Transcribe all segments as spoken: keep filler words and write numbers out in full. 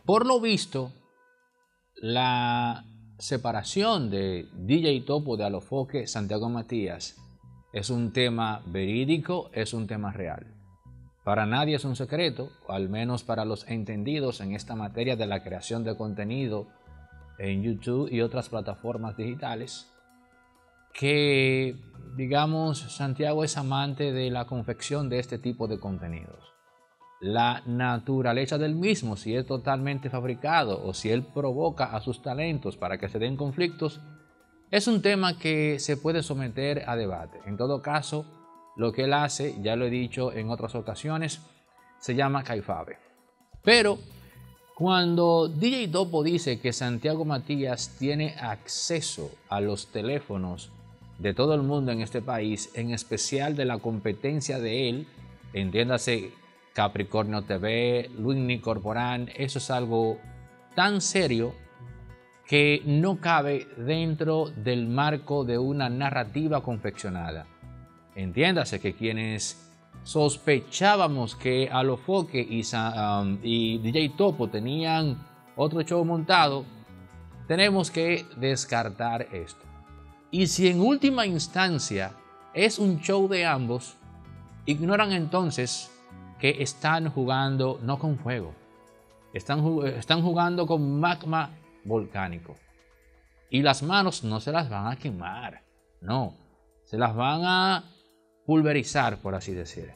por lo visto, la separación de D J Topo de Alofoque Santiago Matías es un tema verídico, es un tema real. Para nadie es un secreto, o al menos para los entendidos en esta materia de la creación de contenido en YouTube y otras plataformas digitales, que, digamos, Santiago es amante de la confección de este tipo de contenidos. La naturaleza del mismo, si es totalmente fabricado o si él provoca a sus talentos para que se den conflictos, es un tema que se puede someter a debate. En todo caso, lo que él hace, ya lo he dicho en otras ocasiones, se llama caifabe. Pero cuando D J Topo dice que Santiago Matías tiene acceso a los teléfonos de todo el mundo en este país, en especial de la competencia de él, entiéndase Capricornio T V, Luini Corporán, eso es algo tan serio que no cabe dentro del marco de una narrativa confeccionada. Entiéndase que quienes sospechábamos que Alofoque y, um, y D J Topo tenían otro show montado, tenemos que descartar esto. Y si en última instancia es un show de ambos, ignoran entonces que están jugando no con fuego, están, están jugando con magma volcánico. Y las manos no se las van a quemar, no, se las van a pulverizar, por así decir.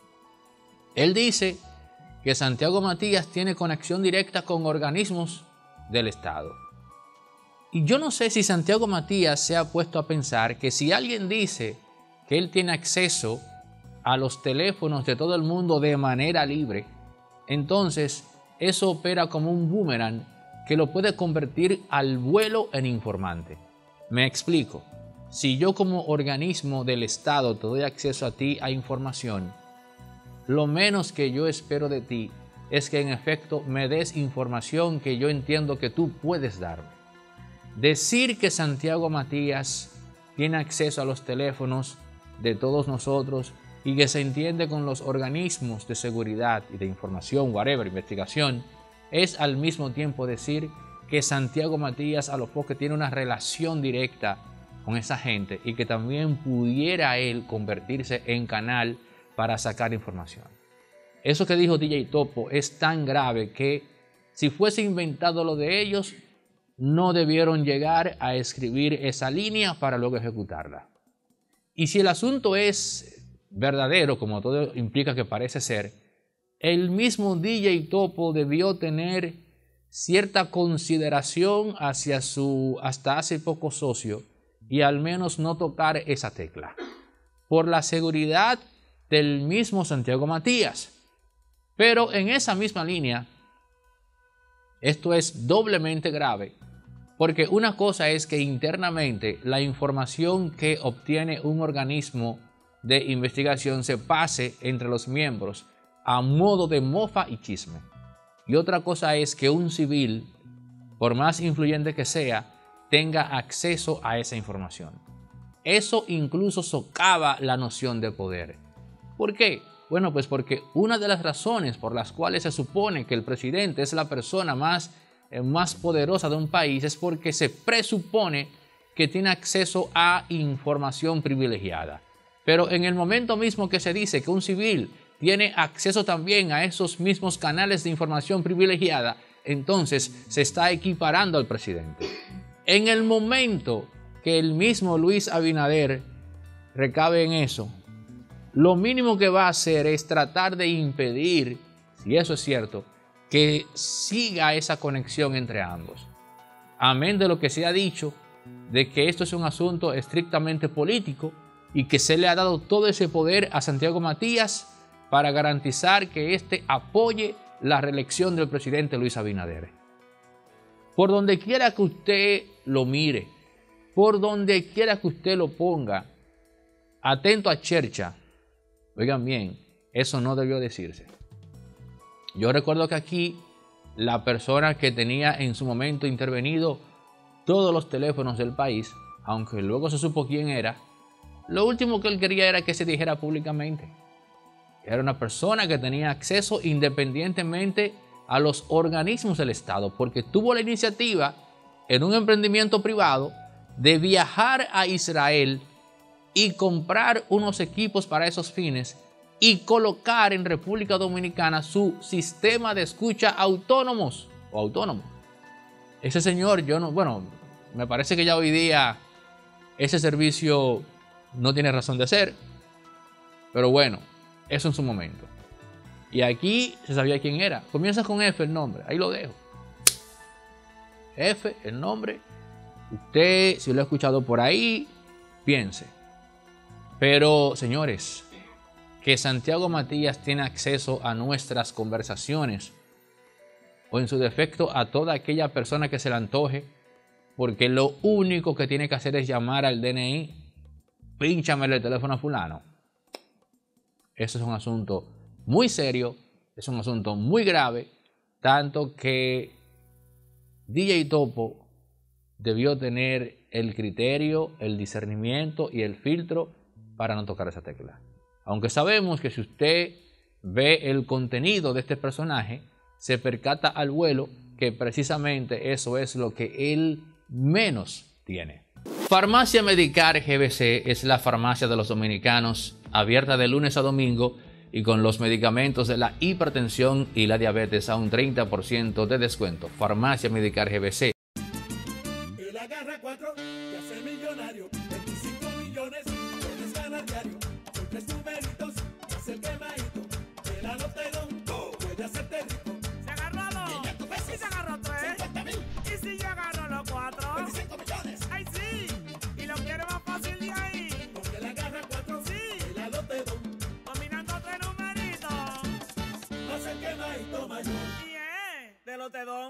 Él dice que Santiago Matías tiene conexión directa con organismos del Estado. Y yo no sé si Santiago Matías se ha puesto a pensar que si alguien dice que él tiene acceso a los teléfonos de todo el mundo de manera libre, entonces eso opera como un boomerang que lo puede convertir al vuelo en informante. Me explico. Si yo como organismo del Estado te doy acceso a ti a información, lo menos que yo espero de ti es que en efecto me des información que yo entiendo que tú puedes darme. Decir que Santiago Matías tiene acceso a los teléfonos de todos nosotros y que se entiende con los organismos de seguridad y de información, whatever, investigación, es al mismo tiempo decir que Santiago Matías Alofoque tiene una relación directa con esa gente y que también pudiera él convertirse en canal para sacar información. Eso que dijo D J Topo es tan grave que si fuese inventado lo de ellos, no debieron llegar a escribir esa línea para luego ejecutarla. Y si el asunto es verdadero, como todo implica que parece ser, el mismo D J Topo debió tener cierta consideración hacia su hasta hace poco socio y al menos no tocar esa tecla, por la seguridad del mismo Santiago Matías. Pero en esa misma línea, esto es doblemente grave, porque una cosa es que internamente la información que obtiene un organismo de investigación se pase entre los miembros a modo de mofa y chisme. Y otra cosa es que un civil, por más influyente que sea, tenga acceso a esa información. Eso incluso socava la noción de poder. ¿Por qué? Bueno, pues porque una de las razones por las cuales se supone que el presidente es la persona más, eh, más poderosa de un país es porque se presupone que tiene acceso a información privilegiada. Pero en el momento mismo que se dice que un civil tiene acceso también a esos mismos canales de información privilegiada, entonces se está equiparando al presidente. En el momento que el mismo Luis Abinader recabe en eso, lo mínimo que va a hacer es tratar de impedir, si eso es cierto, que siga esa conexión entre ambos. Amén de lo que se ha dicho, de que esto es un asunto estrictamente político y que se le ha dado todo ese poder a Santiago Matías para garantizar que éste apoye la reelección del presidente Luis Abinader. Por donde quiera que usted lo mire, por donde quiera que usted lo ponga, atento a chercha, oigan bien, eso no debió decirse. Yo recuerdo que aquí la persona que tenía en su momento intervenido todos los teléfonos del país, aunque luego se supo quién era, lo último que él quería era que se dijera públicamente. Era una persona que tenía acceso independientemente a los organismos del Estado, porque tuvo la iniciativa en un emprendimiento privado de viajar a Israel y comprar unos equipos para esos fines y colocar en República Dominicana su sistema de escucha autónomos o autónomo. Ese señor, yo no, bueno, me parece que ya hoy día ese servicio no tiene razón de ser, pero bueno, eso en su momento. Y aquí se sabía quién era. Comienza con F el nombre, ahí lo dejo. F, el nombre. Usted, si lo ha escuchado por ahí, piense. Pero, señores, que Santiago Matías tiene acceso a nuestras conversaciones o en su defecto a toda aquella persona que se le antoje, porque lo único que tiene que hacer es llamar al D N I, pínchamele el teléfono a fulano. Eso es un asunto muy serio, es un asunto muy grave, tanto que D J Topo debió tener el criterio, el discernimiento y el filtro para no tocar esa tecla. Aunque sabemos que si usted ve el contenido de este personaje, se percata al vuelo que precisamente eso es lo que él menos tiene. Farmacia Medicar G B C es la farmacia de los dominicanos, abierta de lunes a domingo y con los medicamentos de la hipertensión y la diabetes a un treinta por ciento de descuento. Farmacia Medicar G B C. Él agarra cuatro y hace millonario, veinticinco millones, puedes ganar diario. Son tres numeritos, hace el quemadito, el anotadón, puede hacerte rico. Se agarró dos, y se agarró tres, cincuenta mil, y si yo agarro los cuatro, veinticinco millones. ay sí, y lo quiere más fácil de ahí, Porque él agarra cuatro, sí, el anotadón, dominando tres numeritos, hace el quemadito mayor. y es de los tedón.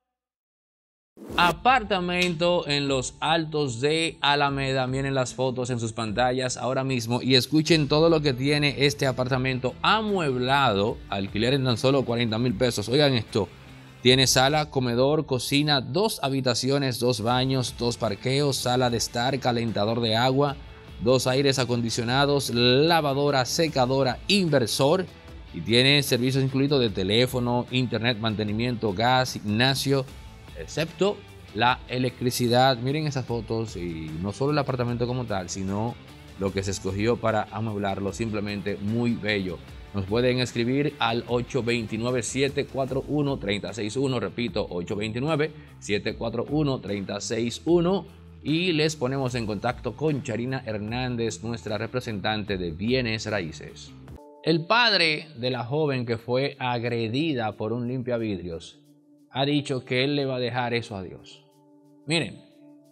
Apartamento en los Altos de Alameda. Miren las fotos en sus pantallas ahora mismo y escuchen todo lo que tiene este apartamento amueblado. Alquiler en tan solo cuarenta mil pesos. Oigan esto. Tiene sala, comedor, cocina, dos habitaciones, dos baños, dos parqueos, sala de estar, calentador de agua, dos aires acondicionados, lavadora, secadora, inversor. Y tiene servicios incluidos de teléfono, internet, mantenimiento, gas, gimnasio, excepto la electricidad. Miren esas fotos y no solo el apartamento como tal, sino lo que se escogió para amueblarlo, simplemente muy bello. Nos pueden escribir al ocho dos nueve, siete cuatro uno, tres cero seis uno, repito, ocho dos nueve, siete cuatro uno, tres cero seis uno y les ponemos en contacto con Charina Hernández, nuestra representante de bienes raíces. El padre de la joven que fue agredida por un limpiavidrios ha dicho que él le va a dejar eso a Dios. Miren,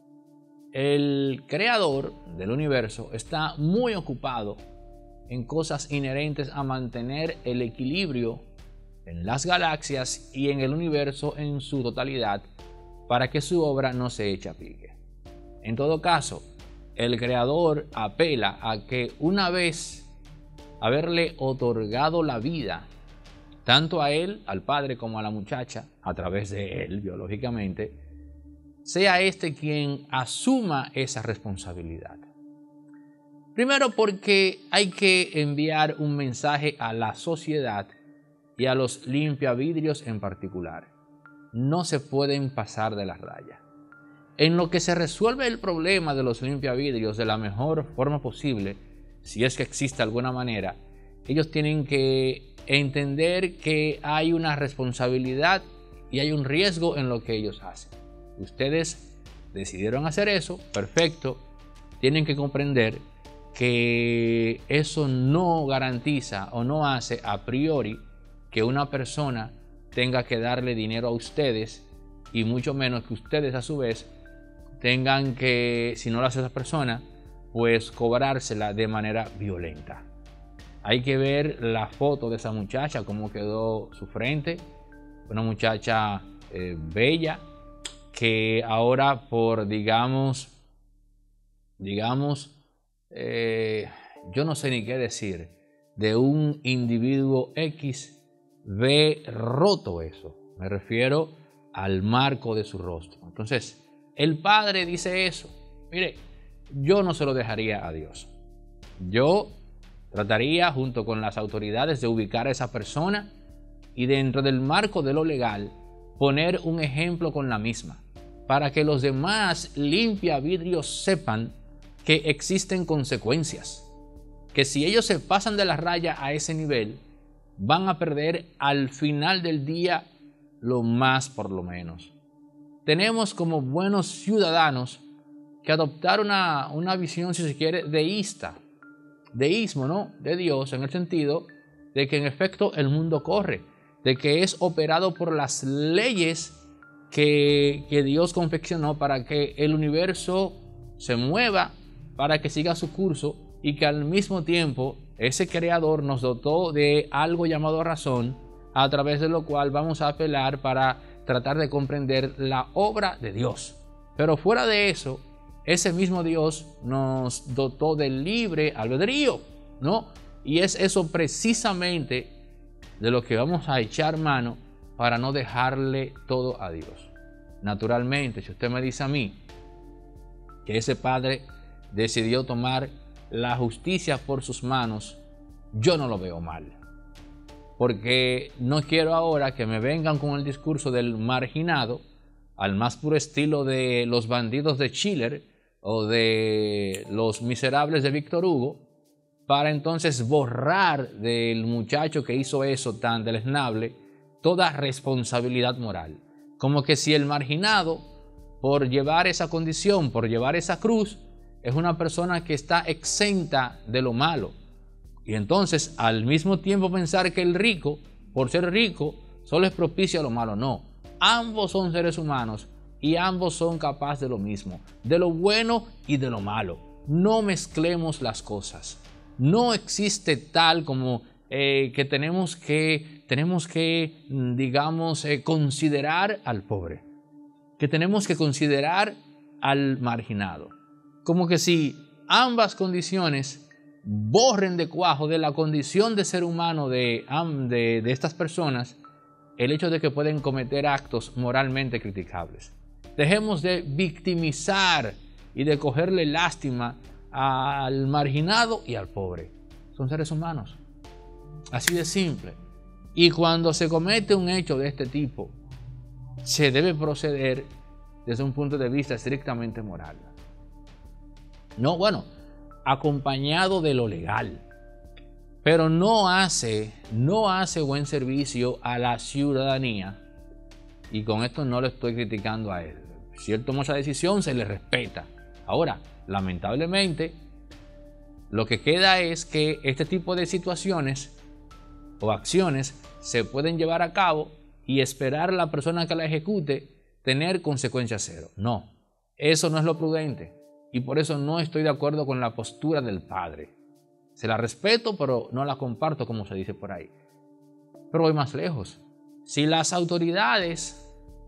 el creador del universo está muy ocupado en cosas inherentes a mantener el equilibrio en las galaxias y en el universo en su totalidad para que su obra no se eche a pique. En todo caso, el creador apela a que una vez haberle otorgado la vida tanto a él, al padre, como a la muchacha, a través de él biológicamente, sea este quien asuma esa responsabilidad. Primero porque hay que enviar un mensaje a la sociedad y a los limpiavidrios en particular. No se pueden pasar de la raya. En lo que se resuelve el problema de los limpiavidrios de la mejor forma posible, si es que existe alguna manera, ellos tienen que entender que hay una responsabilidad y hay un riesgo en lo que ellos hacen. Ustedes decidieron hacer eso, perfecto. Tienen que comprender que eso no garantiza o no hace a priori que una persona tenga que darle dinero a ustedes y mucho menos que ustedes a su vez tengan que, si no lo hace esa persona, pues cobrársela de manera violenta. Hay que ver la foto de esa muchacha, cómo quedó su frente. Una muchacha eh, bella que ahora por, digamos, digamos, eh, yo no sé ni qué decir, de un individuo X, ve roto eso. Me refiero al marco de su rostro. Entonces, el padre dice eso. Mire, yo no se lo dejaría a Dios. Yo trataría junto con las autoridades de ubicar a esa persona y dentro del marco de lo legal, poner un ejemplo con la misma, para que los demás limpiavidrios sepan que existen consecuencias, que si ellos se pasan de la raya a ese nivel, van a perder al final del día lo más por lo menos. Tenemos como buenos ciudadanos que adoptar una, una visión, si se quiere, deísta, deísmo, ¿no? De Dios, en el sentido de que en efecto el mundo corre, de que es operado por las leyes que, que Dios confeccionó para que el universo se mueva, para que siga su curso, y que al mismo tiempo ese creador nos dotó de algo llamado razón, a través de lo cual vamos a apelar para tratar de comprender la obra de Dios. Pero fuera de eso, ese mismo Dios nos dotó de libre albedrío, ¿no? Y es eso precisamente de lo que vamos a echar mano para no dejarle todo a Dios. Naturalmente, si usted me dice a mí que ese padre decidió tomar la justicia por sus manos, yo no lo veo mal. Porque no quiero ahora que me vengan con el discurso del marginado, al más puro estilo de los bandidos de Schiller o de los miserables de Víctor Hugo, para entonces borrar del muchacho que hizo eso tan deleznable toda responsabilidad moral. Como que si el marginado, por llevar esa condición, por llevar esa cruz, es una persona que está exenta de lo malo. Y entonces, al mismo tiempo pensar que el rico, por ser rico, solo es propicio a lo malo. No, ambos son seres humanos y ambos son capaces de lo mismo, de lo bueno y de lo malo. No mezclemos las cosas. No existe tal como eh, que tenemos que, tenemos que digamos, eh, considerar al pobre, que tenemos que considerar al marginado. Como que si ambas condiciones borren de cuajo de la condición de ser humano de, de, de estas personas el hecho de que pueden cometer actos moralmente criticables. Dejemos de victimizar y de cogerle lástima al marginado y al pobre. Son seres humanos. Así de simple. Y cuando se comete un hecho de este tipo, se debe proceder desde un punto de vista estrictamente moral. No, bueno, acompañado de lo legal. Pero no hace, no hace buen servicio a la ciudadanía. Y con esto no le estoy criticando a él. Si él tomó esa decisión, se le respeta. Ahora, lamentablemente, lo que queda es que este tipo de situaciones o acciones se pueden llevar a cabo y esperar a la persona que la ejecute tener consecuencias cero. No, eso no es lo prudente. Y por eso no estoy de acuerdo con la postura del padre. Se la respeto, pero no la comparto, como se dice por ahí. Pero voy más lejos. Si las autoridades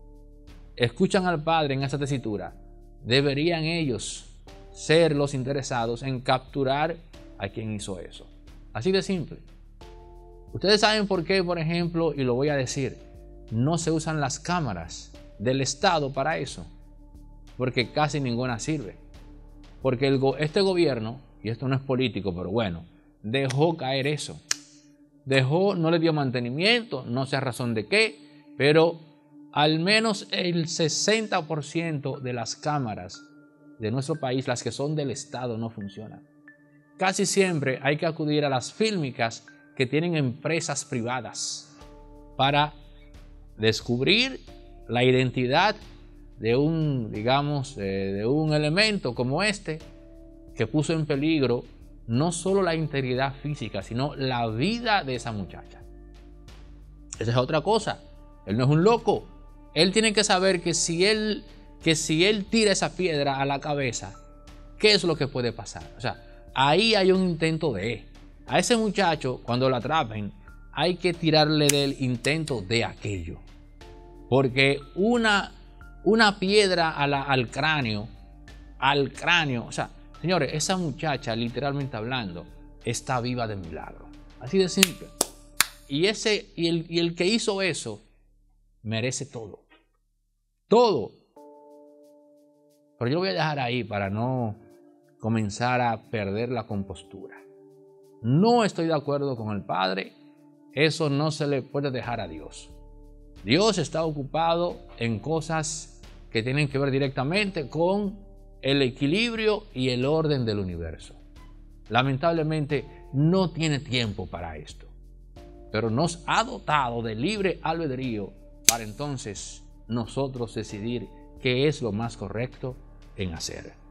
escuchan al padre en esa tesitura, deberían ellos ser los interesados en capturar a quien hizo eso. Así de simple. Ustedes saben por qué, por ejemplo, y lo voy a decir, no se usan las cámaras del Estado para eso. Porque casi ninguna sirve. Porque el go- este gobierno, y esto no es político, pero bueno, dejó caer eso. Dejó, no le dio mantenimiento, no sé a razón de qué, pero al menos el sesenta por ciento de las cámaras de nuestro país, las que son del Estado, no funcionan. Casi siempre hay que acudir a las fílmicas que tienen empresas privadas para descubrir la identidad de un, digamos, eh, de un elemento como este que puso en peligro no solo la integridad física, sino la vida de esa muchacha. Esa es otra cosa. Él no es un loco. Él tiene que saber que si él, que si él tira esa piedra a la cabeza, ¿qué es lo que puede pasar? O sea, ahí hay un intento de... A ese muchacho, cuando lo atrapen, hay que tirarle del intento de aquello. Porque una, una piedra a la, al cráneo, al cráneo, o sea, señores, esa muchacha, literalmente hablando, está viva de milagro. Así de simple. Y, ese, y, el, y el que hizo eso merece todo. Todo. Pero yo lo voy a dejar ahí para no comenzar a perder la compostura. No estoy de acuerdo con el padre eso no se le puede dejar a Dios. Dios está ocupado en cosas que tienen que ver directamente con el equilibrio y el orden del universo. Lamentablemente no tiene tiempo para esto, pero nos ha dotado de libre albedrío para entonces nosotros decidir qué es lo más correcto en hacer.